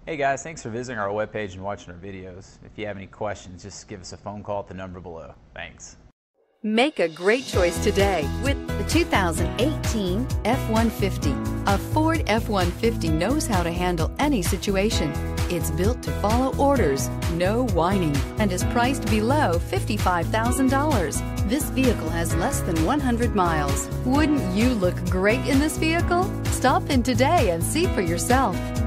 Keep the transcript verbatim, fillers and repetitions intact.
Hey guys, thanks for visiting our webpage and watching our videos. If you have any questions, just give us a phone call at the number below. Thanks. Make a great choice today with the two thousand eighteen F one fifty. A Ford F one fifty knows how to handle any situation. It's built to follow orders, no whining, and is priced below fifty-five thousand dollars. This vehicle has less than one hundred miles. Wouldn't you look great in this vehicle? Stop in today and see for yourself.